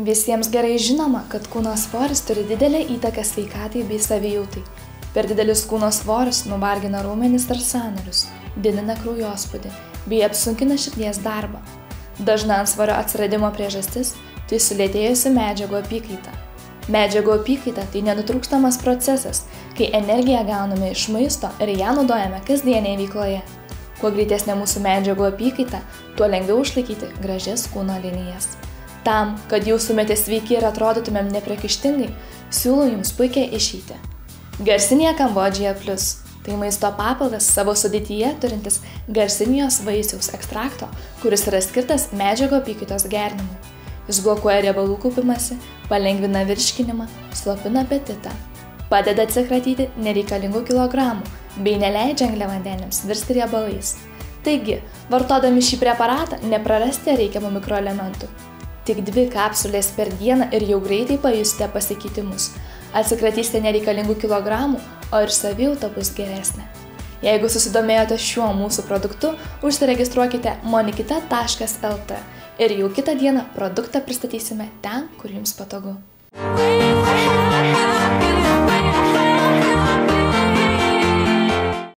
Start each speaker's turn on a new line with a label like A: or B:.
A: Visiems gerai žinoma, kad kūno svoris turi didelę įtaką sveikatai bei savijautai. Per didelis kūno svoris nuvargina raumenis ir sąnarius, didina kraujospūdį bei apsunkina širdies darbą. Dažna antsvorio atsiradimo priežastis – tai sulėtėjusi medžiagų apykaita. Medžiagų apykaita – tai nenutrūkstamas procesas, kai energiją gauname iš maisto ir ją naudojame kasdienėje veikloje. Kuo greitesnė mūsų medžiagų apykaita, tuo lengviau išlaikyti gražias kūno linijas. Tam, kad jaustumėte sveiki ir atrodytumėm nepriekaištingai, siūlau jums puikią išeitį. Garsinija Kambodžija Plus – tai maisto papildas savo sudėtyje turintis garsinijos vaisiaus ekstrakto, kuris yra skirtas medžiagų apykaitos gerinimui. Jis blokuoja riebalų kaupimąsi, palengvina virškinimą, slopina apetitą, padeda atsikratyti nereikalingų kilogramų bei neleidžia angliavandeniams virsti riebalais. Taigi, vartodami šį preparatą neprarasite reikiamų mikroelementų. Tik 2 kapsulės per dieną ir jau greitai pajusite pasikeitimus. Atsikratysite nereikalingų kilogramų, o ir savijauta bus geresnė. Jeigu susidomėjote šiuo mūsų produktu, užsiregistruokite monikita.lt ir jau kitą dieną produktą pristatysime ten, kur jums patogu.